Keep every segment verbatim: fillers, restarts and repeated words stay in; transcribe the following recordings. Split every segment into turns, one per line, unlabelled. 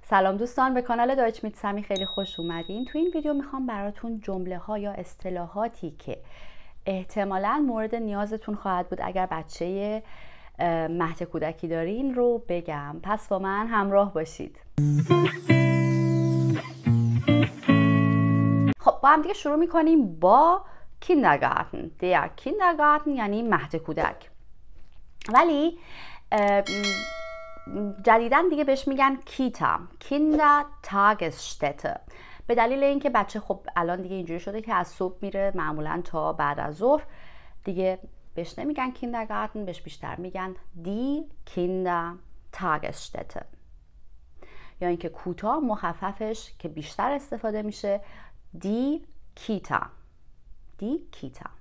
سلام دوستان، به کانال دایچ میت سمی خیلی خوش اومدین. تو این ویدیو میخوام براتون جمله ها یا اصطلاحاتی که احتمالاً مورد نیازتون خواهد بود اگر بچه مهد کودکی دارین رو بگم. پس با من همراه باشید. خب با هم دیگه شروع میکنیم با Kindergarten. Der Kindergarten یعنی مهد کودک، ولی جدیداً دیگه بهش میگن کیتا، Kindertagesstätte، به دلیل اینکه بچه خب الان دیگه اینجوری شده که از صبح میره معمولاً تا بعد از ظهر، دیگه بهش نمیگن Kindergarten، بهش بیشتر میگن die Kindertagesstätte، یا اینکه کوتاه مخففش که بیشتر استفاده میشه die Kita. دی کیتا.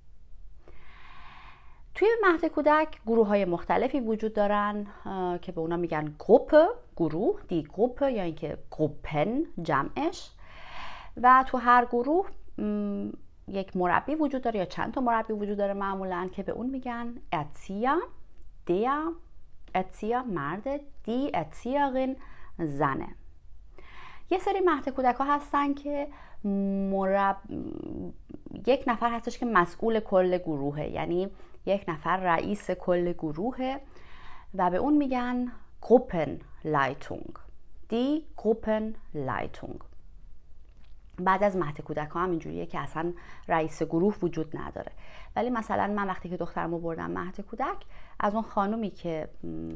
توی مهد کودک گروه های مختلفی وجود دارن که به اونا میگن گروپه، گروه، دی گروپه، یا اینکه گروپن جمعش، و تو هر گروه یک مربی وجود داره یا چند تا مربی وجود داره معمولا که به اون میگن Erzieher، der Erzieher مرد، دی Erzieherin زنه. یه سری مهد کودک ها هستن که مرب... یک نفر هستش که مسئول کل گروهه، یعنی یک نفر رئیس کل گروهه و به اون میگن Gruppenleitung، دی Gruppenleitung. بعد از مهد کودک ها هم اینجوریه که اصلا رئیس گروه وجود نداره، ولی مثلا من وقتی که دخترمو بردم مهد کودک، از اون خانومی که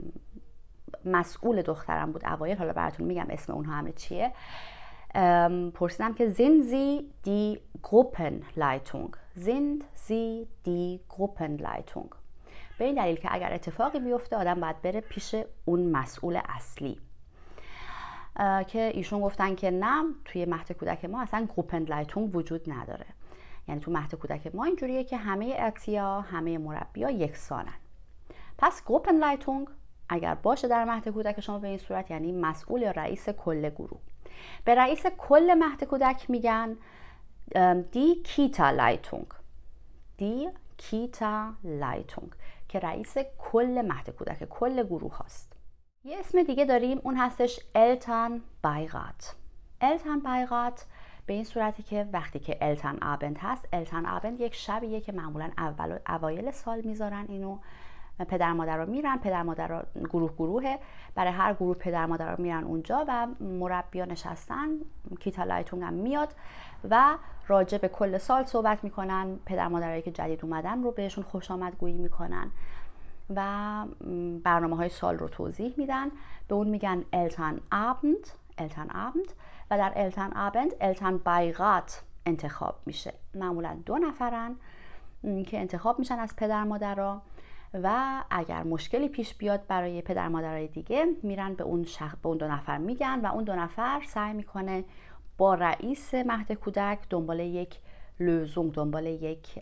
مسئول دخترم بود اوایل، حالا براتون میگم اسم اونها همه چیه، پرسیدم که sind Sie die Gruppenleitung؟ sind Sie die Gruppenleitung؟ به این دلیل که اگر اتفاقی بیفته آدم باید بره پیش اون مسئول اصلی، که ایشون گفتن که نه، توی مهد کودک ما اصلا Gruppenleitung وجود نداره. یعنی تو مهد کودک ما اینجوریه که همه ارتیا، همه مربی‌ها یکسانن. پس Gruppenleitung اگر باشه در مهد کودک شما به این صورت یعنی مسئول یا رئیس کل گروه. به رئیس کل مهد کودک میگن دی Kita-Leitung، دی Kita-Leitung که رئیس کل مهد کودک، کل گروه هست. یه اسم دیگه داریم، اون هستش Elternbeirat. Elternbeirat به این صورتی که وقتی که Elternabend هست، Elternabend یک شبیه که معمولا اول اوایل سال میذارن اینو، پدر مادر رو میرن، پدر مادر رو گروه گروهه، برای هر گروه پدر مادر رو میرن اونجا و مربیان نشستن، کیتا لایتونگ هم میاد و راجع به کل سال صحبت میکنن، پدر مادرایی که جدید اومدن رو بهشون خوش آمدگویی میکنن و برنامه های سال رو توضیح میدن. به اون میگن Elternabend، Elternabend، و در Elternabend Elternbeirat انتخاب میشه. معمولا دو نفرن که انتخاب میشن از پدر مادرها و اگر مشکلی پیش بیاد برای پدر مادرای دیگه میرن به اون شخص، به اون دو نفر میگن و اون دو نفر سعی میکنه با رئیس مهد کودک دنبال یک لوزونگ، دنبال یک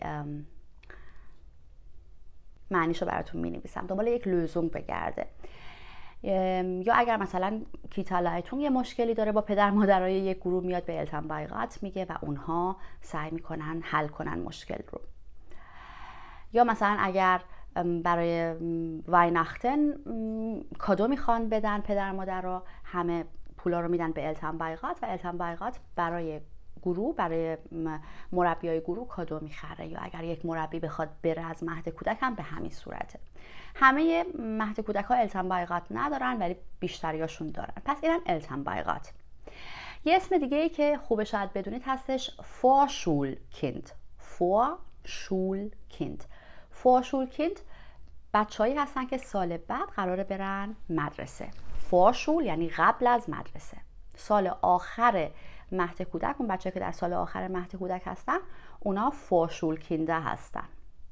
معنیشو براتون مینویسم، دنبال یک لوزونگ بگرده. یا اگر مثلا کیتا لایتونگ یه مشکلی داره با پدر مادرای یک گروه، میاد به التنبایقات میگه و اونها سعی میکنن حل کنن مشکل رو. یا مثلا اگر برای ویناختن کادو میخوان بدن پدر مادر رو، همه پولا رو میدن به التنبایقات و التنبایقات برای گروه، برای مربیای گروه کادو میخره. یا اگر یک مربی بخواد بره از مهد کودک هم به همین صورته. همه مهد کودک ها التنبایقات ندارن ولی بیشتریاشون دارن. پس اینن التنبایقات. یه اسم دیگه ای که خوبه شاید بدونید هستش Vorschulkind. Vorschulkind. Vorschulkind بچه‌هایی هستن که سال بعد قراره برن مدرسه. Vorschul یعنی قبل از مدرسه. سال آخر مهد کودک، اون بچه‌ها که در سال آخر مهد کودک هستن، اونا Vorschulkinder هستن.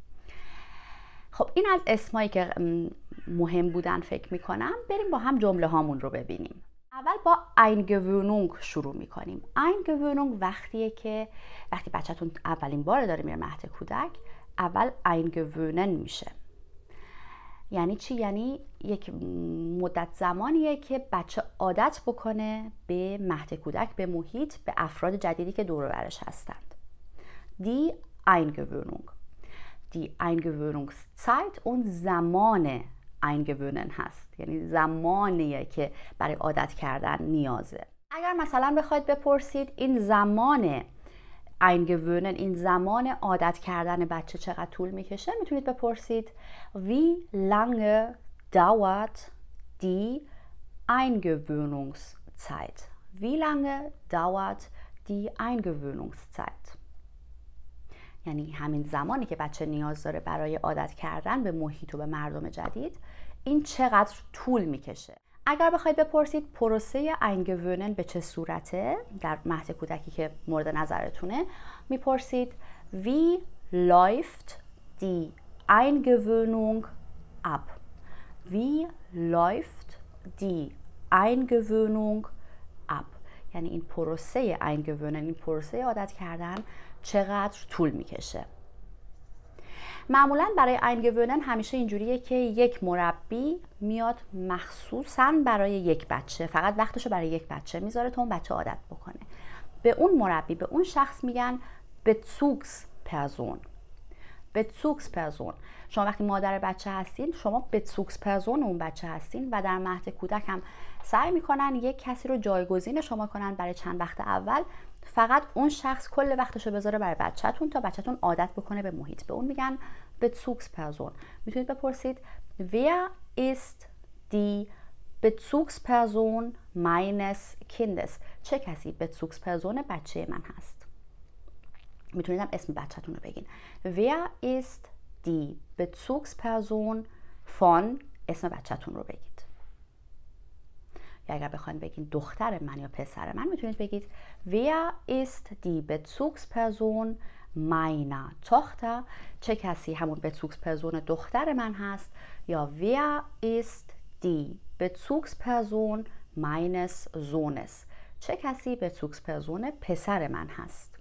خب این از اسمایی که مهم بودن فکر میکنم. بریم با هم جمله هامون رو ببینیم. اول با Eingewöhnung شروع میکنیم. Eingewöhnung وقتیه که وقتی بچه‌تون اولین بار داره میره مهد کودک، اول Eingewöhnen میشه. یعنی چی؟ یعنی یک مدت زمانیه که بچه عادت بکنه به مهد کودک، به محیط، به افراد جدیدی که دور و برش هستند. Die Eingewöhnung. Die Eingewöhnungszeit، اون زمان eingewöhnen هست، یعنی زمانیه که برای عادت کردن نیازه. اگر مثلا بخواید بپرسید این زمان eingewöhnen، این زمان عادت کردن بچه چقدر طول میکشه، میتونید بپرسید wie lange dauert die Eingewöhnungszeit. Wie lange dauert die Eingewöhnungszeit. یعنی همین زمانی که بچه نیاز داره برای عادت کردن به محیط و به مردم جدید، این چقدر طول میکشه. اگر بخواید بپرسید پروسه eingewöhnen به چه صورته در مهد کودکی که مورد نظرتونه، میپرسید wie läuft die Eingewöhnung ab. Wie läuft die Eingewöhnung ab. یعنی این پروسه eingewöhnen، این پروسه عادت کردن چقدر طول میکشه. معمولا برای eingewöhnen همیشه اینجوریه که یک مربی میاد مخصوصاً برای یک بچه، فقط وقتشو برای یک بچه میذاره تا اون بچه عادت بکنه. به اون مربی، به اون شخص میگن Bezugsperson. Bezugsperson. شما وقتی مادر بچه هستین، شما Bezugsperson اون بچه هستین و در مهد کودک هم سعی میکنن یک کسی رو جایگزین شما کنن برای چند وقت اول، فقط اون شخص کل وقتشو بذاره برای بچه‌تون تا بچه‌تون عادت بکنه به محیط. به اون میگن Bezugsperson. میتونید بپرسید Wer ist die Bezugsperson meines Kindes. چه کسی Bezugsperson بچه من هست؟ میتونید هم اسم بچه‌تون رو بگین. Wer ist die Bezugsperson von، اسم بچه‌تون رو بگید. یا اگر بخواید بگین دختر من یا پسر من، میتونید بگید Wer ist die Bezugsperson meiner Tochter. چه کسی همون Bezugsperson دختر من هست. یا Wer ist die Bezugsperson meines Sohnes. چه کسی Bezugsperson پسر من هست.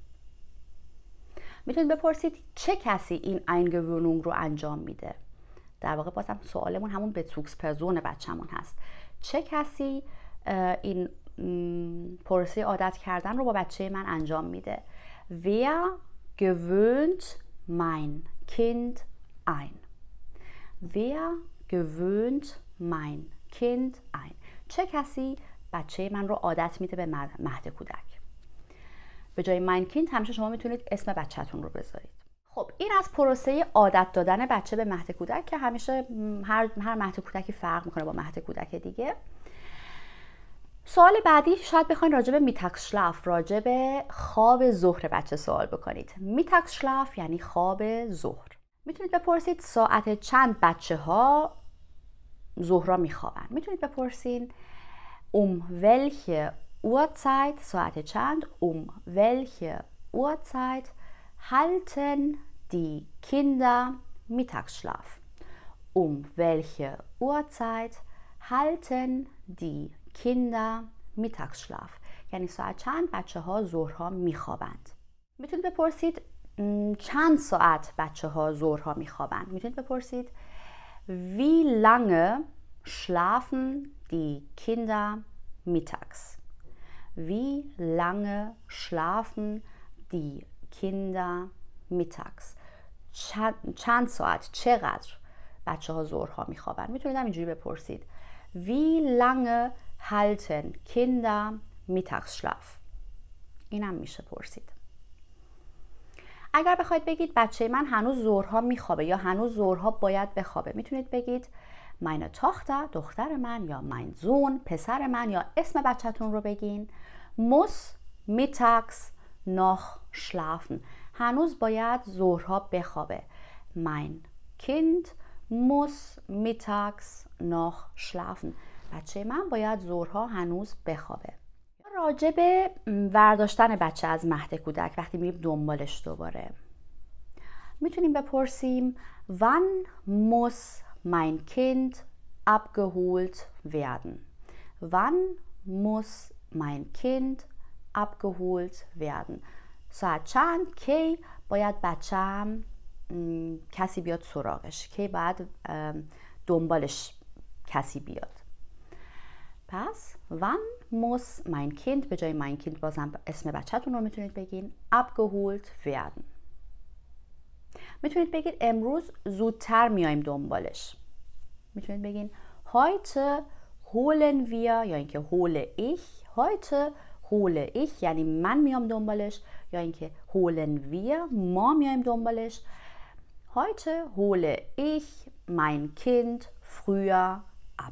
میتونید بپرسید چه کسی این eingewöhnung رو انجام میده. در واقع بازم سوالمون همون Bezugsperson بچه‌مون هست. چه کسی این پروسه عادت کردن رو با بچه من انجام میده. Wer gewöhnt mein Kind ein. Wer gewöhnt mein Kind ein. چه کسی بچه من رو عادت میده به مهد کودک. به جای mein Kind همیشه شما میتونید اسم بچه‌تون رو بذارید. خب این از پروسه عادت دادن بچه به مهد کودک که همیشه هر هر مهد کودکی فرق میکنه با مهد کودک دیگه. سوال بعدی شاید بخواید راجع به میتاگسشلاف، راجع به خواب ظهر بچه سوال بکنید. میتاگسشلاف یعنی خواب ظهر. میتونید بپرسید ساعت چند بچه ها ظهرا میخوابن. میتونید بپرسید um welche Uhrzeit، ساعت چند، um welche Uhrzeit halten die Kinder Mittagsschlaf. Um welche Uhrzeit halten die Kinder Mittagsschlaf. یعنی ساعت چند بچه ها ظهرها میخوابند. میتونید بپرسید چند ساعت بچه ها ظهرها میخوابند. میتونید بپرسید Wie lange schlafen die Kinder mittags. Wie lange schlafen die Kinder mittags. چند, چند ساعت، چقدر بچه ها ظهرها میخوابن. میتونید هم اینجوری بپرسید Wie lange halten Kinder Mittagsschlaf. اینم میشه پرسید. اگر بخواید بگید بچه من هنوز ظهرها میخوابه یا هنوز ظهرها باید بخوابه، میتونید بگید meine Tochter، دختر من، یا mein Sohn، پسر من، یا اسم بچه‌تون رو بگین. muss mittags noch schlafen. هنوز باید ظهرها بخوابه. mein Kind muss mittags noch schlafen. بچه من باید ظهرها هنوز بخوابه. راجع به ورداشتن بچه از مهد کودک وقتی میریم دنبالش دوباره، میتونیم بپرسیم wann muss mein Kind abgeholt werden. Wann muss mein Kind abgeholt werden. ساعت چند، کی باید بچه‌م کسی بیاد سراغش، کی باید دنبالش کسی بیاد. پس wann muss mein Kind، به جای mein Kind بازم اسم بچه‌تون رو میتونید بگین abgeholt werden. میتونید بگید امروز زودتر میایم دنبالش. میتونید بگین heute holen wir یا اینکه hole ich. heute hole ich یعنی من میام دنبالش، یا اینکه holen wir ما میایم دنبالش. heute hole ich mein Kind früher ab.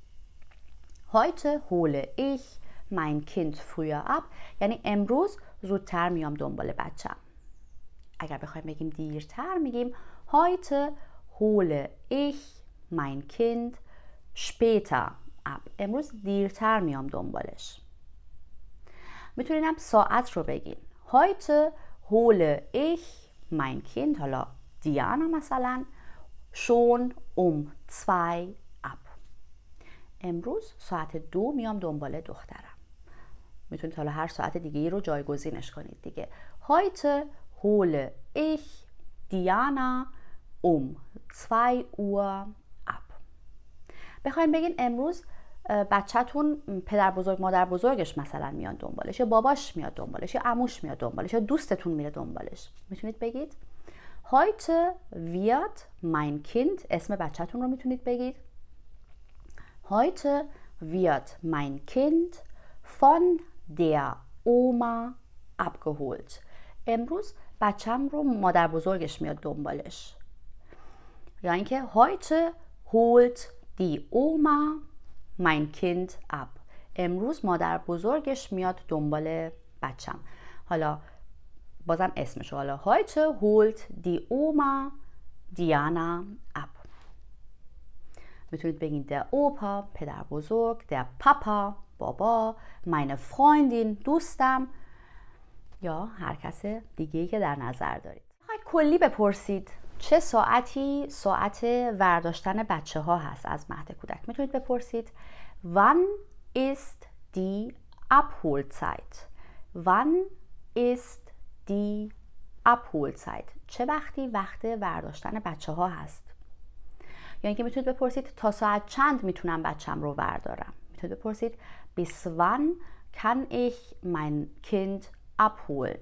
heute hole ich mein Kind früher ab یعنی امروز زودتر میام دنبال بچم. اگر بخوایم بگیم دیرتر میگیم heute hole ich mein Kind später ab. امروز دیرتر میام دنبالش. میتونین هم ساعت رو بگین heute hole ich mein Kind، حالا دیانا مثلا، schon um zwei ab. امروز ساعت دو میام دنبال دخترم. میتونید حالا هر ساعت دیگه ای رو جایگزینش کنید دیگه. heute hole ich Diana um zwei Uhr ab. بخواید بگین امروز بچه‌تون پدر بزرگ مادر بزرگش مثلا میان دنبالش، یا باباش میاد دنبالش، یا عموش میاد دنبالش، یا دوستتون میره دنبالش. میتونید بگید heute wird mein Kind، اسم بچه‌تون رو میتونید بگید heute wird mein Kind von der Oma abgeholt. امروز بچم رو مادر بزرگش میاد دنبالش. یا اینکه heute holt die Oma mein Kind ab. امروز مادر بزرگش میاد دنبال بچم. حالا بازم اسمش، حالا heute holt die Oma Diana ab. میتونید بگین der Opa پدر بزرگ، der Papa بابا، meine Freundin دوستم، یا هر کس دیگه‌ای که در نظر دارید. بخواید کلی بپرسید چه ساعتی ساعت ورداشتن بچه ها هست از مهد کودک، میتونید بپرسید wann ist die Abholzeit. wann ist die Abholzeit. چه وقتی وقت ورداشتن بچه ها هست. یا اینکه میتونید بپرسید تا ساعت چند میتونم بچم رو وردارم. میتونید بپرسید bis wann kann ich mein Kind abholen.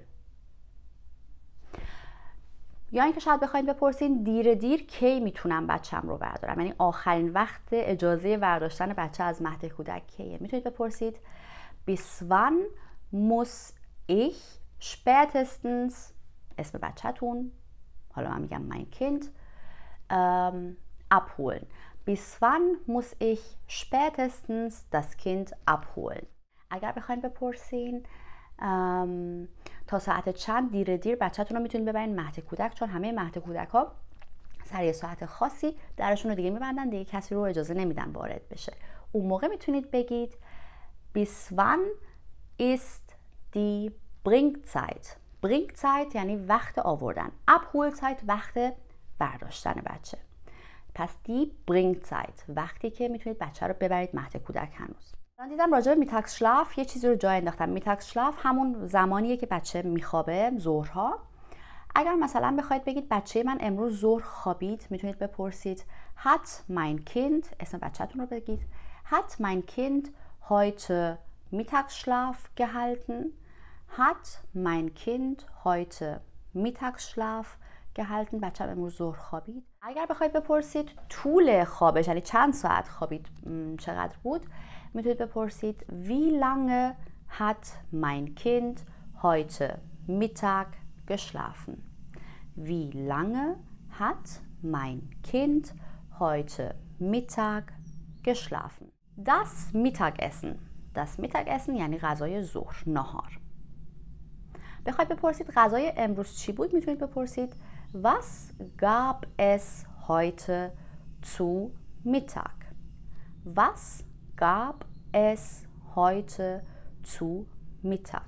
یا اینکه شاید بخواید بپرسین دیر دیر کی میتونم بچم رو بردارم، یعنی آخرین وقت اجازه برداشتن بچه از مهد کودک کیه. میتونید بپرسید bis wann muss ich spätestens، اسم بچه‌تون، حالا من میگم mein Kind، ähm, abholen. bis wann muss ich spätestens das Kind abholen. اگر بخواید بپرسین ام، تا ساعت چند دیر دیر بچه‌تون رو میتونید ببرین مهد کودک، چون همه مهد کودک ها سر یه ساعت خاصی درشون رو دیگه میبندن، دیگه کسی رو اجازه نمیدن وارد بشه. اون موقع میتونید بگید bis wann ist die Bringzeit. Bringzeit یعنی وقت آوردن، Abholzeit وقت برداشتن بچه. پس دی Bringzeit وقتی که میتونید بچه رو ببرید مهد کودک. هنوز من دیدم راجع به Mittagsschlaf یه چیزی رو جا انداختم. Mittagsschlaf همون زمانیه که بچه میخوابه ظهرها. اگر مثلا بخواید بگید بچه من امروز ظهر خوابید، میتونید بپرسید hat mein Kind، اسم بچه‌تون رو بگید، hat mein Kind heute Mittagsschlaf gehalten. hat mein Kind heute Mittagsschlaf gehalten. بچه امروز ظهر خوابید. اگر بخواید بپرسید طول خوابش، یعنی چند ساعت خوابید، چقدر بود، میتونید بپرسید wie lange hat mein Kind heute Mittag geschlafen. wie lange hat mein Kind heute Mittag geschlafen. das Mittagessen. das Mittagessen یعنی غذای ظهر، نهار. بخواید بپرسید غذای امروز چی بود، میتونید بپرسید was gab es heute zu Mittag. was gab es heute zu Mittag.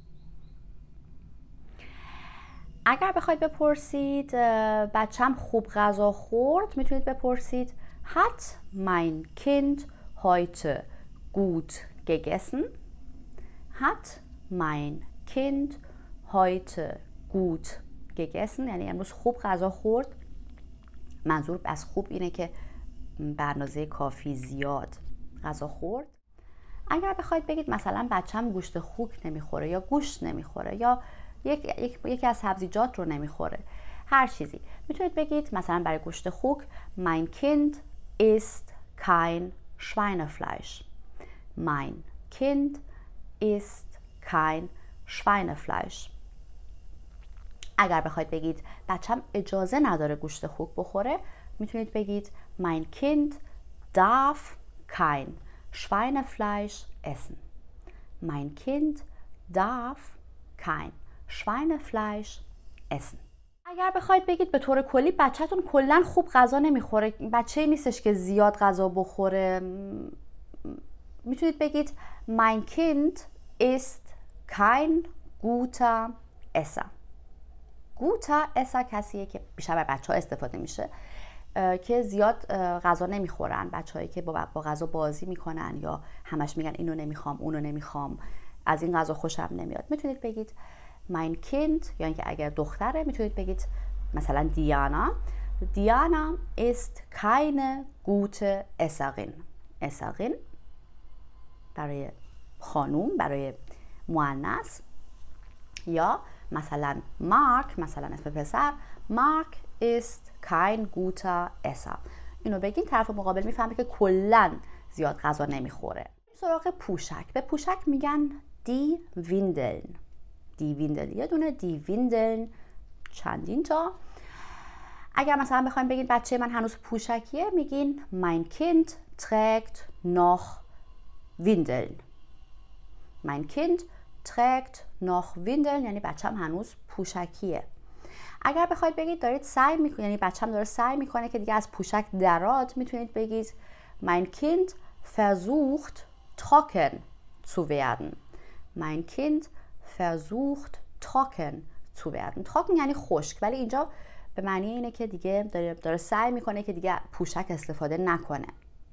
اگر بخواید بپرسید بچم خوب غذا خورد، میتونید بپرسید hat mein Kind heute gut gegessen. hat mein Kind heute gut gegessen یعنی امروز خوب غذا خورد. منظور از خوب اینه که به اندازه کافی زیاد غذا خورد. اگر بخواید بگید مثلا بچم گوشت خوک نمیخوره، یا گوشت نمیخوره، یا یک، یک، یکی از سبزیجات رو نمیخوره، هر چیزی، میتونید بگید مثلا برای گوشت خوک mein Kind isst kein Schweinefleisch. mein Kind isst kein Schweinefleisch. اگر بخواید بگید بچم اجازه نداره گوشت خوک بخوره، میتونید بگید mein Kind darf kein Schweinefleisch essen. mein Kind darf kein Schweinefleisch essen. اگر بخواید بگید به طور کلی بچه‌تون کلاً خوب غذا نمیخوره، بچه‌ای نیستش که زیاد غذا بخوره، میتونید بگید mein Kind ist kein guter Esser. guter Esser کسیه که بیشتر برای بچه‌ها استفاده میشه که زیاد غذا نمیخورن، بچه‌هایی که با غذا بازی میکنن یا همش میگن اینو نمیخوام اونو نمیخوام، از این غذا خوشم نمیاد. میتونید بگید mein Kind، یا اینکه اگر دختره میتونید بگید مثلا دیانا. دیانا ist keine gute Esserin. Esserin برای خانوم، برای مؤنث. یا مثلا مارک، مثلا اسم پسر، مارک ist kein guter Esser. اینو بگین، طرف مقابل میفهمه که کلاً زیاد غذا نمیخوره. سراغ پوشک. به پوشک میگن دی ویندلن. دی ویندل یه دونه، دی ویندلن چندین تا. اگر مثلا بخوایم بگین بچه من هنوز پوشکیه، میگین mein Kind trägt noch Windeln. mein Kind trägt noch Windeln یعنی بچم هنوز پوشکیه. اگر بخواید بگید دارید سعی میکنید، یعنی بچم داره سعی میکنه که دیگه از پوشک درات، میتونید بگید mein Kind versucht trocken zu werden. mein Kind versucht trocken zu werden. trocken یعنی خشک، ولی اینجا به معنی اینه که دیگه داره, داره سعی میکنه که دیگه پوشک استفاده نکنه.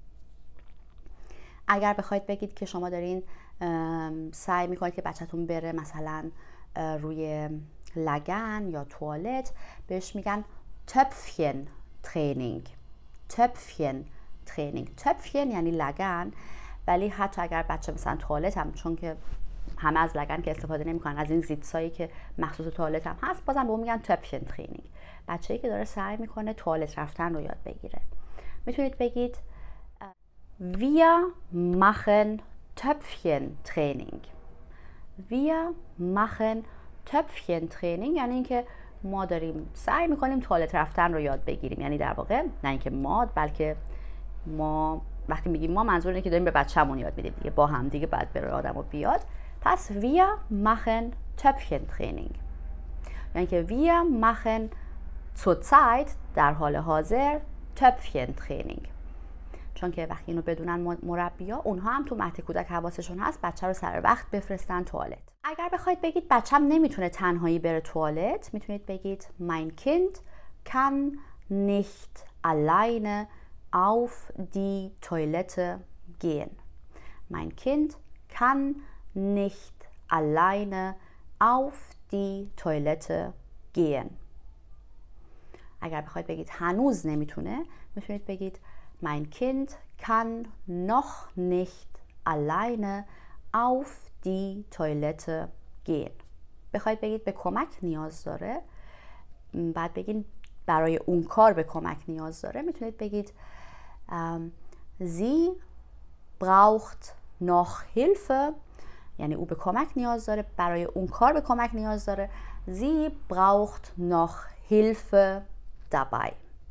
اگر بخواید بگید که شما دارین سعی میکنید که بچه‌تون بره مثلا روی لگن یا توالت، بهش میگن Töpfchen Training. Töpfchen Training. Töpfchen یعنی لگن، ولی حتی اگر بچه مثلا توالت هم، چون که همه از لگن که استفاده نمیکنن، از این زیتسایی که مخصوص توالت هم هست، بازم به اون میگن Töpfchen Training. بچه‌ای که داره سعی میکنه توالت رفتن رو یاد بگیره. میتونید بگید Wir machen Töpfchen Training. Wir machen Töpfchen Training یعنی اینکه ما داریم سعی میکنیم توالت رفتن رو یاد بگیریم. یعنی در واقع نه اینکه ما، بلکه ما وقتی میگیم ما، منظور اینه که داریم به بچه‌مون یاد میدیم دیگه، با هم دیگه بعد بره آدمو بیاد. پس wir machen Töpfchen Training یعنی که wir machen zurzeit در حال حاضر Töpfchen Training. چون که وقتی اینو بدونن مربی‌ها، اونها هم تو مهد کودک حواسشون هست بچه رو سر وقت بفرستن توالت. اگر بخواید بگید بچم نمیتونه تنهایی بره توالت، میتونید بگید mein Kind kann nicht alleine auf die Toilette gehen. mein Kind kann nicht alleine auf die Toilette gehen. اگر بخواید بگید هنوز نمیتونه، میتونید بگید mein Kind kann noch nicht alleine auf die Toilette gehen. بخواید بگید به کمک نیاز داره، بعد بگید برای اون کار به کمک نیاز داره، میتونید بگید um, sie braucht noch Hilfe یعنی او به کمک نیاز داره، برای اون کار به کمک نیاز داره. sie braucht noch Hilfe dabei.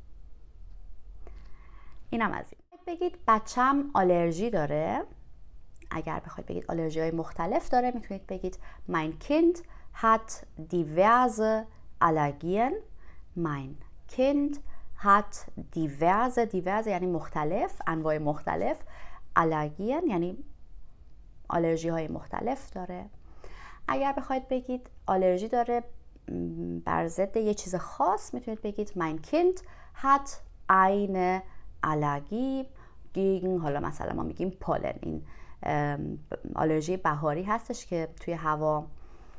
اینم از این. بگید بچم آلرژی داره. اگر بخواید بگید آلرژی های مختلف داره، میتونید بگید mein Kind hat diverse Allergien. mein Kind hat diverse diverse یعنی مختلف، انواع مختلف. Allergien یعنی آلرژی های مختلف داره. اگر بخواید بگید آلرژی داره بر ضد یه چیز خاص، میتونید بگید mein Kind hat eine آلرژی gegen، حالا مثلا ما میگیم پولن، این آلرژی بهاری هستش که توی هوا،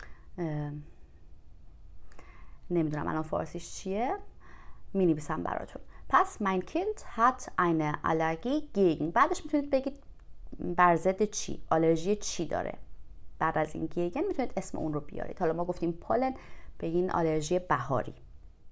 نمیدونم الان فارسیش چیه، می نویسم براتون. پس mein Kind hat eine Allergie gegen، بعدش میتونید بگید بر ضد چی، آلرژی چی داره. بعد از این گیگن میتونید اسم اون رو بیارید. حالا ما گفتیم پولن، بگین آلرژی بهاری.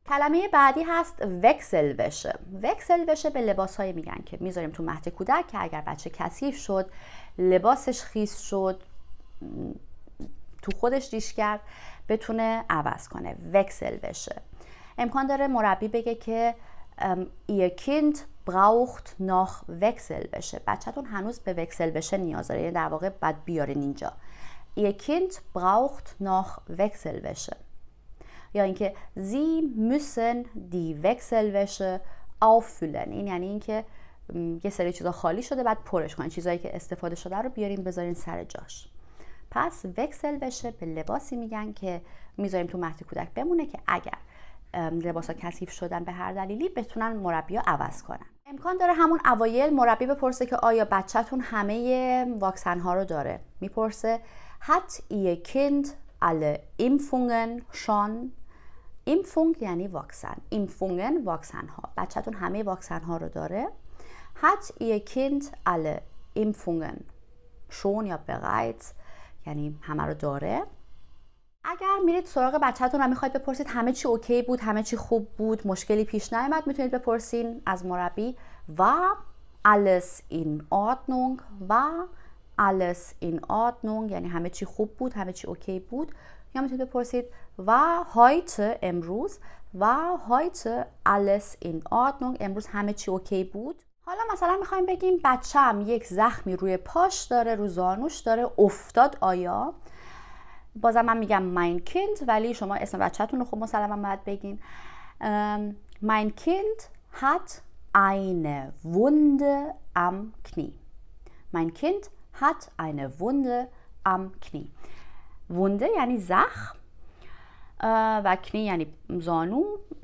کلمه بعدی هست وکسلوشه. وکسلوشه به لباسهایی میگن که میذاریم تو مهد کودک که اگر بچه کثیف شد، لباسش خیس شد، تو خودش ریش کرد، بتونه عوض کنه. وکسلوشه. امکان داره مربی بگه که ihr Kind braucht noch Wechselwäsche. بچه‌تون هنوز به وکسلوشه نیاز داره، یعنی در واقع باید بیارین اینجا. ihr Kind braucht noch Wechselwäsche. یا اینکه Sie müssen die Wechselwäsche auffüllen. این یعنی اینکه یه سری چیزا خالی شده بعد پرش کنین، چیزایی که استفاده شده رو بیارین بذارین سر جاش. پس وکسلوشه به لباسی میگن که میذاریم تو مهد کودک بمونه که اگر لباسا کثیف شدن به هر دلیلی بتونن مربی‌ها عوض کنن. امکان داره همون اوایل مربی بپرسه که آیا بچه‌تون همه واکسن ها رو داره. میپرسه hat ihr Kind alle Impfungen schon. Impfung یعنی واکسن. Impfungen واکسن ها. بچه‌تون همه واکسن ها رو داره. hat ihr Kind alle Impfungen schon یا bereits یعنی همه رو داره. اگر میرید سراغ بچه‌تون و میخواید بپرسید همه چی اوکی بود، همه چی خوب بود، مشکلی پیش نیامد، میتونید بپرسین از مربی war alles in Ordnung. war alles in Ordnung یعنی همه چی خوب بود، همه چی اوکی بود. یا میتونید بپرسید war heute امروز war heute alles in Ordnung امروز همه چی اوکی بود. حالا مثلا میخوایم بگیم بچه‌م یک زخمی روی پاش داره، رو زانوش داره، افتاد آیا؟ بازم من میگم mein Kind ولی شما اسم بچه‌تون رو خب مسلما باید بگین. mein Kind hat eine Wunde am Knie. mein Kind hat eine Wunde am Knie. وونده یعنی زخم و کنی یعنی زانو.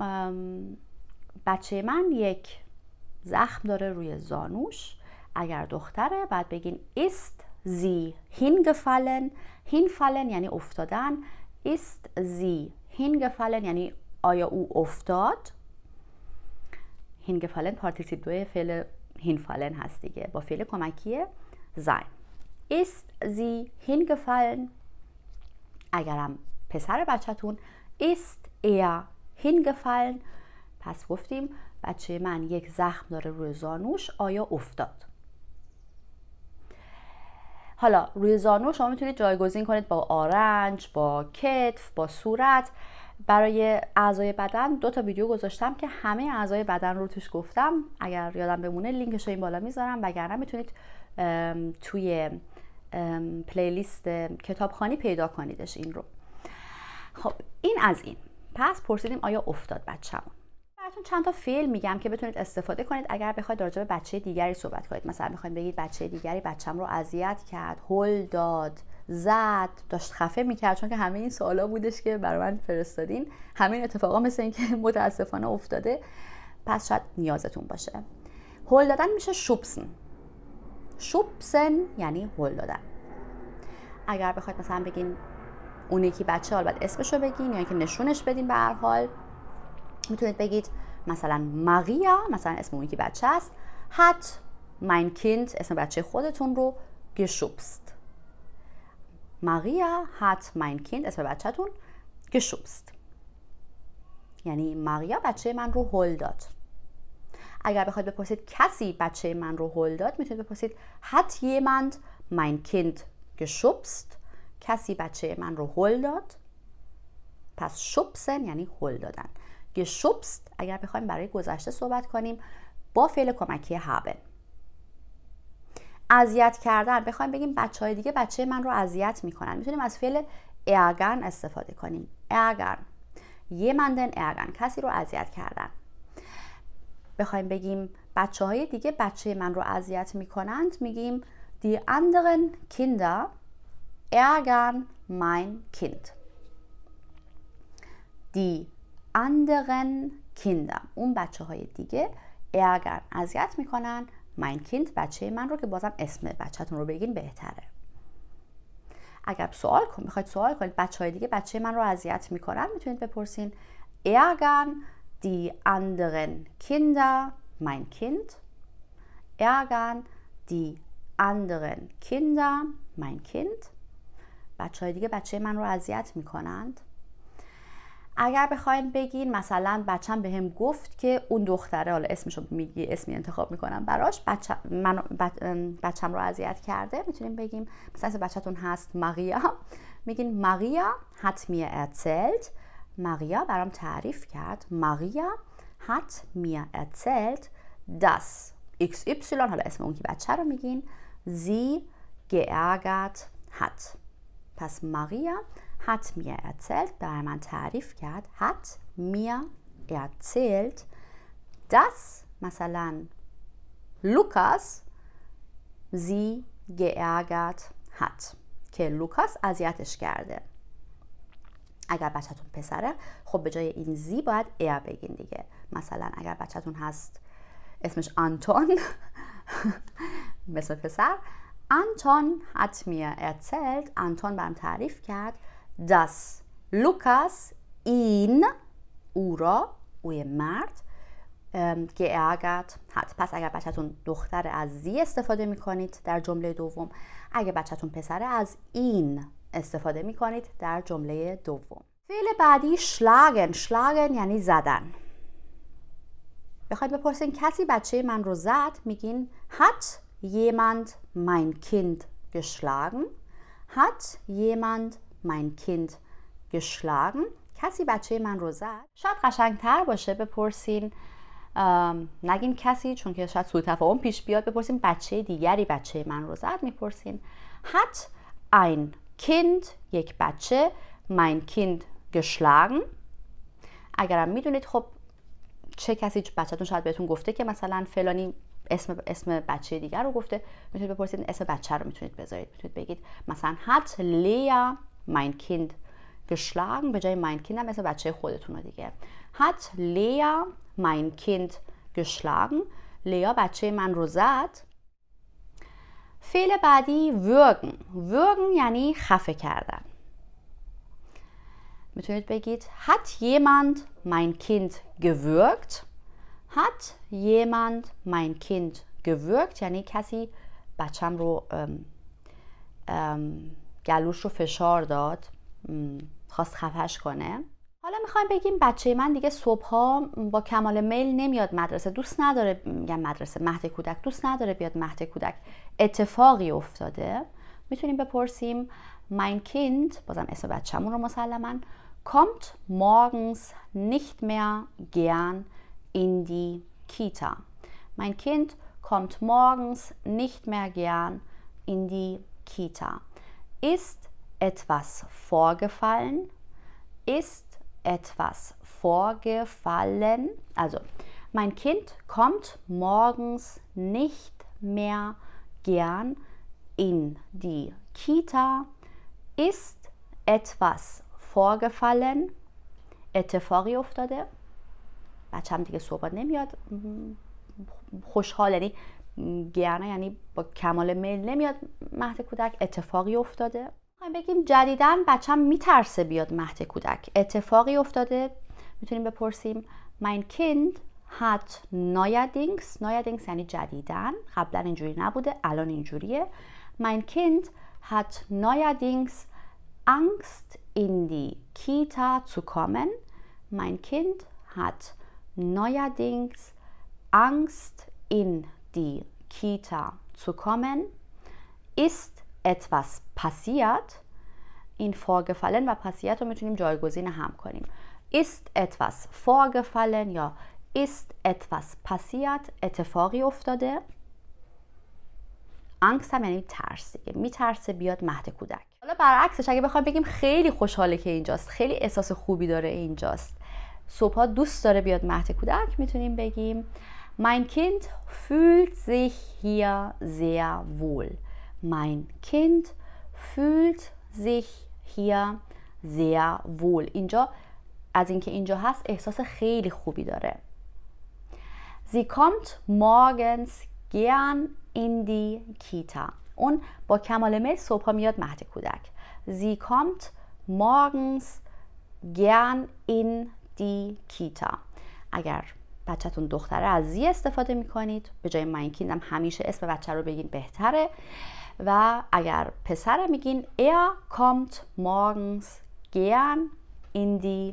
بچه من یک زخم داره روی زانوش. اگر دختره بعد بگین ist sie hingefallen. hinfallen یعنی افتادن. ist sie hingefallen یعنی آیا او افتاد. hingefallen پارتیسیپ دوی فعل hinfallen هست دیگه با فعل کمکی sein. ist sie hingefallen. اگرم پسر بچه‌تون ist er hingefallen. پس گفتیم بچه من یک زخم داره روی زانوش، آیا افتاد. حالا روی زانو شما میتونید جایگزین کنید با آرنج، با کتف، با صورت. برای اعضای بدن دو تا ویدیو گذاشتم که همه اعضای بدن رو توش گفتم. اگر یادم بمونه لینکش رو این بالا میذارم، وگرنه میتونید توی پلیلیست کتابخوانی پیدا کنیدش این رو. خب این از این. پس پرسیدیم آیا افتاد بچه‌مون. براتون چند تا فعل میگم که بتونید استفاده کنید اگر بخواید راجع به بچه دیگری صحبت کنید. مثلا میخواید بگید بچه دیگری بچه‌م رو اذیت کرد، هل داد، زد، داشت خفه میکرد، چون که همه این سوالا بودش که برای من فرستادین. همه این اتفاقا مثل این که متاسفانه افتاده، پس شاید نیازتون باشه. هل دادن میشه شوبسن. شوبسن یعنی هل دادن. اگر بخواید مثلا بگین اون یکی بچه، حال بعد اسمشو بگین یا اینکه نشونش بدین به هر حال، میتونید بگید مثلا ماریا، مثلا اسم اون یکی بچه است، hat mein Kind اسم بچه خودتون رو geschubst. ماریا hat mein Kind اسم بچه‌تون geschubst. یعنی ماریا بچه من رو هل داد. اگر بخواید بپرسید کسی بچه من رو هل داد، میتونید بپرسید hat jemand mein Kind geschubst. کسی بچه من رو هل داد. پس شوبسن یعنی هل دادن. geschubst اگر بخوایم برای گذشته صحبت کنیم با فعل کمکی haben. اذیت کردن، بخوایم بگیم بچهای دیگه بچه من رو اذیت میکنن، میتونیم از فعل ärgern استفاده کنیم. ärgern jemanden ärgern کسی رو اذیت کردن. بخوایم بگیم بچه های دیگه بچه من رو اذیت میکنند، میگیم die anderen Kinder ärgern mein Kind. die anderen Kinder اون بچه های دیگه ärgern اذیت میکنن mein Kind بچه من رو، که بازم اسم بچه‌تون رو بگین بهتره. اگر سوال کن میخواید سوال کنید بچه های دیگه بچه من رو اذیت میکنن، میتونید بپرسین ärgern die anderen Kinder mein Kind. ärgern die anderen Kinder mein Kind. بچه های دیگه بچه من رو اذیت میکنند. اگر بخواین بگین مثلا بچم بهم گفت که اون دختره، حالا اسمشو میگی، اسمی انتخاب میکنم براش، بچه من بچم رو اذیت کرده، میتونیم بگیم مثلا اسم بچه‌تون هست ماریا، میگین ماریا hat mir erzählt، ماریا برام تعریف کرد، ماریا hat mir erzählt dass ایکس ایپسیلون، حالا اسم اون که بچه رو میگین، sie geärgert hat. پس ماریا hat mir erzählt، برای من تعریف کرد، hat mir erzählt dass مثلا لوکاس sie geärgert hat، که لوکاس اذیتش کرده. اگر بچه‌تون پسره، خب به جای این زی باید ار بگین دیگه. مثلا اگر بچه‌تون هست اسمش آنتون مثل پسر، آنتون hat mir erzählt، آنتون برام تعریف کرد، dass لوکاس این او را، اوی مرد، geärgert hat. پس اگر بچه‌تون دختر از زی استفاده میکنید در جمله دوم، اگر بچه‌تون پسره از این استفاده میکنید در جمله دوم. فعل بعدی schlagen. schlagen یعنی زدن. بخواید بپرسین کسی بچه من رو زد، میگین hat jemand mein Kind geschlagen؟ hat jemand mein Kind geschlagen؟ کسی بچه من رو زد. شاید قشنگتر باشه بپرسین، نگین کسی چون که شاید سوء تفاهم پیش بیاد، بپرسین بچه دیگری بچه من رو زد، میپرسین hat ein Kind، یک بچه، mein Kind geschlagen. اگرم میدونید خب چه کسی بچه‌تون شاید بهتون گفته که مثلا فلانی اسم اسم بچه دیگر رو گفته، میتونید بپرسید اسم بچه رو میتونید بذارید، میتونید بگید مثلا hat Lea mein Kind geschlagen، به جای mein Kind هم اسم بچه خودتون رو دیگه، hat Lea mein Kind geschlagen، لیا بچه من رو زد. فعل بعدی würgen. würgen یعنی خفه کردن. میتونید بگید hat jemand mein Kind gewürgt؟ hat jemand mein Kind gewürgt یعنی کسی بچم رو ام ام گلوش رو فشار داد، خواست خفش کنه. حالا میخوایم بگیم بچه من دیگه صبحها با کمال میل نمیاد مدرسه، دوست نداره، میگم مدرسه، مهد کودک، دوست نداره بیاد مهد کودک، اتفاقی افتاده. میتونیم بپرسیم mein Kind، بازم اسم بچه‌مون رو مسلماً، kommt morgens nicht mehr gern in die Kita. Mein Kind kommt morgens nicht mehr gern in die Kita. Ist etwas vorgefallen? Ist etwas vorgefallen? Also, mein Kind kommt morgens nicht mehr gern in die Kita. Ist etwas vorgefallen؟ اتفاقی افتاده. بچه‌م دیگه صبح نمیاد خوشحال، یعنی گرنه، یعنی با کمال میل نمیاد مهد کودک، اتفاقی افتاده. میخوایم بگیم جدیداً بچه‌م میترسه بیاد مهد کودک، اتفاقی افتاده. میتونیم بپرسیم mein Kind hat neuerdings، neuerdings یعنی جدیداً، قبلا اینجوری نبوده الان اینجوریه. mein Kind hat neuerdings Angst in die Kita zu kommen. Mein Kind hat neuerdings Angst in die Kita zu kommen. Ist etwas passiert؟ این vorgefallen و passiert رو میتونیم جایگزین هم کنیم. Ist etwas vorgefallen یا ist etwas passiert؟ اتفاقی افتاده. Angst هم یعنی ترس دیگه، میترسه بیاد مهد کودک. حالا برعکسش اگه بخوایم بگیم خیلی خوشحاله که اینجاست، خیلی احساس خوبی داره اینجاست، صبحا دوست داره بیاد مهد کودک، میتونیم بگیم mein Kind fühlt sich hier sehr wohl. mein Kind fühlt sich hier sehr wohl. اینجا از اینکه اینجا هست احساس خیلی خوبی داره. sie kommt morgens gern in die Kita. اون با کمال میل صبحا میاد مهد کودک. sie kommt morgens gern in die Kita. اگر بچه‌تون دختره از زی استفاده میکنید، به جای mein Kind هم همیشه اسم بچه رو بگین بهتره. و اگر پسره میگین er kommt morgens gern in die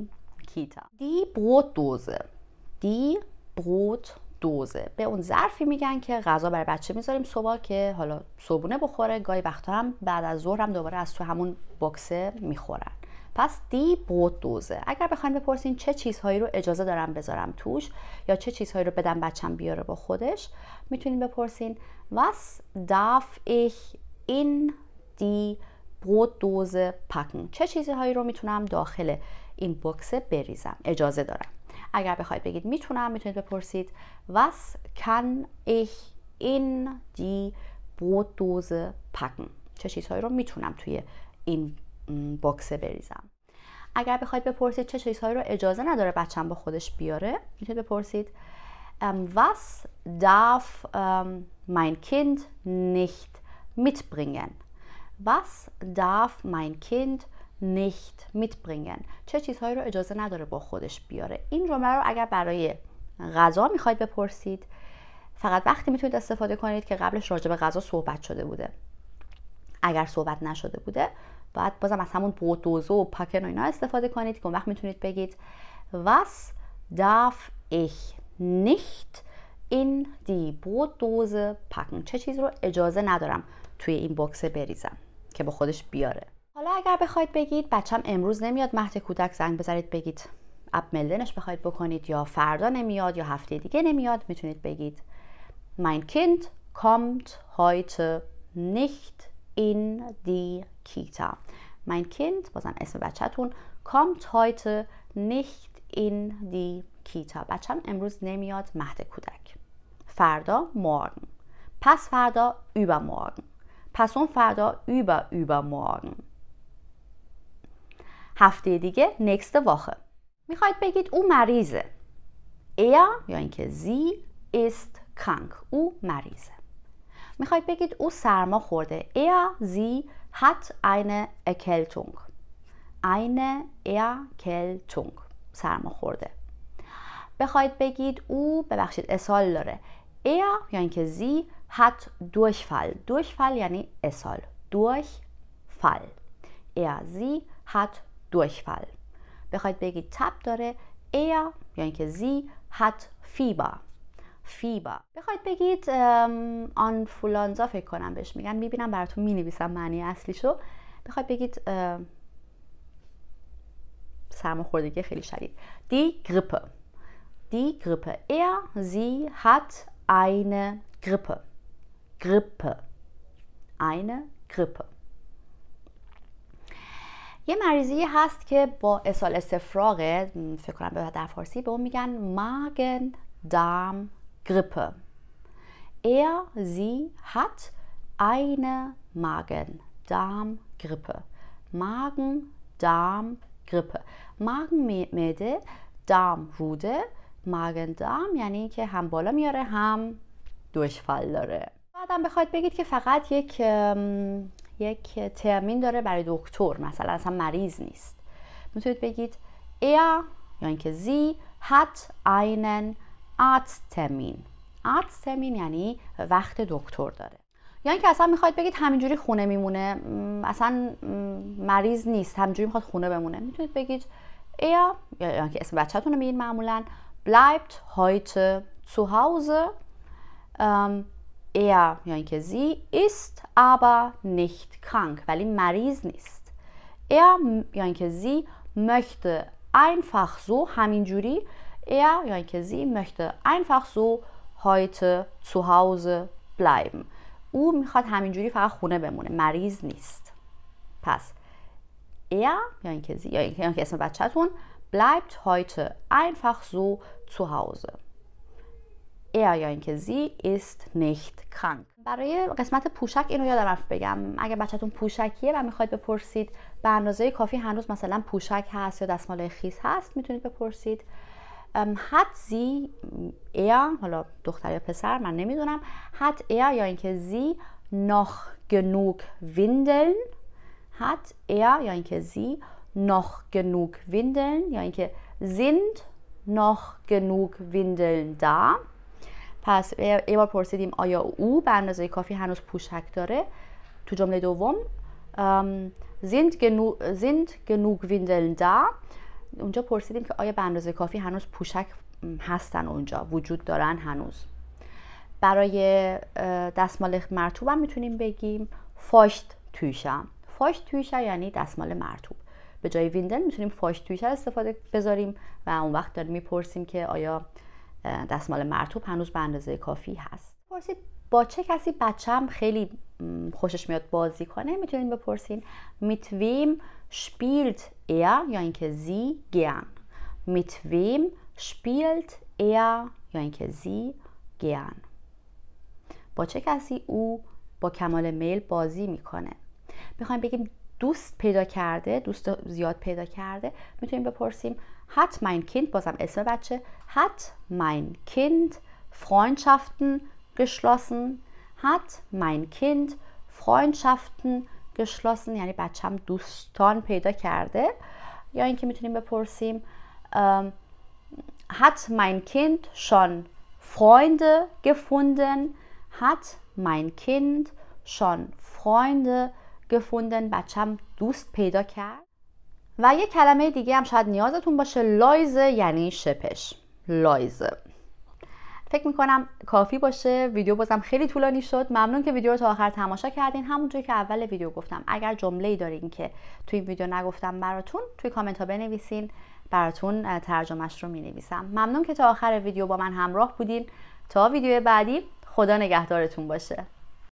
Kita. Die Brotdose. Die Brotdose. به اون ظرفی میگن که غذا برای بچه میذاریم صبح که حالا صبحونه بخوره، گاهی وقتا هم بعد از ظهر هم دوباره از تو همون باکسه میخورن. پس دی بروددوزه. اگر بخواید بپرسین چه چیزهایی رو اجازه دارم بذارم توش یا چه چیزهایی رو بدم بچم بیاره با خودش، میتونین بپرسین Was darf ich in die Brotdose packen؟ چه چیزهایی رو میتونم داخل این باکسه بریزم، اجازه دارم. اگر بخواید بگید میتونم، میتونید بپرسید Was kann ich in die Brotdose packen؟ چه چیزهایی رو میتونم توی این باکسه بریزم. اگر بخواید بپرسید چه چیزهایی رو اجازه نداره بچم با خودش بیاره، میتونید بپرسید Was darf mein Kind nicht mitbringen؟ Was darf mein Kind nicht mitbringen؟ چه چیزهایی رو اجازه نداره با خودش بیاره. این جمله رو اگر برای غذا میخواید بپرسید، فقط وقتی میتونید استفاده کنید که قبلش راجع به غذا صحبت شده بوده. اگر صحبت نشده بوده، باید بازم از همون بروددوزه و پاکن و اینا استفاده کنید که اون وقت میتونید بگید Was darf ich nicht in die Brotdose packen؟ چه چیز رو اجازه ندارم توی این باکسه بریزم که با خودش بیاره. حالا اگر بخواید بگید بچم امروز نمیاد مهد کودک زنگ بزنید بگید ابملدنش بخواید بکنید، یا فردا نمیاد یا هفته دیگه نمیاد، میتونید بگید Mein Kind kommt heute nicht in die Kita. Mein Kind، بازم اسم بچه‌تون، kommt heute nicht in die Kita. بچم امروز نمیاد مهد کودک. فردا morgen. پس فردا übermorgen. پس اون فردا über übermorgen. هفته دیگه nächste Woche. میخواید بگید او مریضه. Er یا اینکه sie ist krank. او مریضه. میخواید بگید او سرما خورده. Er, sie hat eine Erkältung. Eine Erkältung. سرما خورده. بخواید بگید او ببخشید اسهال داره. Er یا اینکه sie hat Durchfall. Durchfall یعنی اسهال. Durchfall. Er, sie hat Durchfall. بخواید بگید تب داره. Er یا اینکه sie hat Fieber. فیبا. بخواید بگید آنفولانزا فکر کنم بهش میگن، میبینم براتون مینویسم معنی اصلیشو. بخواید بگید سرماخوردگی خیلی شدید. Die Grippe. Die Grippe. Er, sie hat eine Grippe. Grippe. Eine Grippe. یه مریضی هست که با اسهال استفراغه، فکر کنم در فارسی به اون میگن Magen Darm Grippe. Er, sie hat eine Magen-Darm-Grippe. Magen-Darm-Grippe. Magen معده، دارم روده، Magen-Darm یعنی که هم بالا میاره هم دوشفال داره. بعدم بخواید بگید که فقط یک یک ترمین داره برای دکتر، مثلا اصلا مریض نیست، میتونید بگید er یا اینکه sie hat einen Arzttermin. Arzttermin یعنی وقت دکتر داره. یا اینکه اصلا میخواید بگید همینجوری خونه میمونه، اصلا مریض نیست، همینجوری میخواد خونه بمونه، میتونید بگید er یا اینکه اسم بچه‌تون رو میگین معمولا bleibt heute zu Hause. er یا اینکه sie ist aber nicht krank ولی مریض نیست. er یا اینکه sie möchte einfach so همینجوری. Er یا اینکه sie möchte einfach so heute zu Hause bleiben. او میخواد همینجوری فقط خونه بمونه، مریض نیست. پس er یا اینکه sie یا اینکه اسم بچه‌تون bleibt heute einfach so zu Hause. Er یا اینکه sie ist nicht krank. برای قسمت پوشک اینو یادم رفت بگم، اگه بچه‌تون پوشکیه و میخواید بپرسید به اندازه کافی هنوز مثلا پوشک هست یا دستمال خیس هست، میتونید بپرسید hat sie er، حالا دختر یا پسر من نمیدونم، hat er یا اینکه sie noch genug Windeln. hat er یا اینکه sie noch genug Windeln یا اینکه sind noch genug Windeln da. پس یه بار پرسیدیم آیا او به اندازه کافی هنوز پوشک داره. تو جمله دوم sind genug, sind genug Windeln da. اونجا پرسیدیم که آیا به اندازه کافی هنوز پوشک هستن اونجا، وجود دارن هنوز. برای دستمال مرطوب هم میتونیم بگیم فاشت تویشه. فاشت تویشه یعنی دستمال مرطوب. به جای ویندل میتونیم فاشت تویشه استفاده بذاریم و اون وقت داریم میپرسیم که آیا دستمال مرطوب هنوز به اندازه کافی هست. پرسید با چه کسی بچم خیلی خوشش میاد بازی کنه، میتونیم بپرسین mit wem spielt er یا اینکه sie gern. mit wem spielt er یا اینکه sie gern. با چه کسی او با کمال میل بازی میکنه. میخوایم بگیم دوست پیدا کرده، دوست زیاد پیدا کرده، میتونیم بپرسیم hat mein Kind، بازم اسم بچه، hat mein Kind Freundschaften geschlossen. hat mein Kind Freundschaften geschlossen یعنی بچم دوستان پیدا کرده. یا اینکه میتونیم بپرسیم um, hat mein Kind schon Freunde gefunden. hat mein Kind schon Freunde gefunden بچم دوست پیدا کرد. و یه کلمه دیگه هم شاید نیازتون باشه، لایزه یعنی شپش. لایزه. فکر میکنم کافی باشه. ویدیو بازم خیلی طولانی شد. ممنون که ویدیو رو تا آخر تماشا کردین. همونجوری که اول ویدیو گفتم اگر جمله‌ای دارین که توی این ویدیو نگفتم براتون توی کامنت ها بنویسین، براتون ترجمهش رو مینویسم. ممنون که تا آخر ویدیو با من همراه بودین. تا ویدیو بعدی خدا نگهدارتون باشه.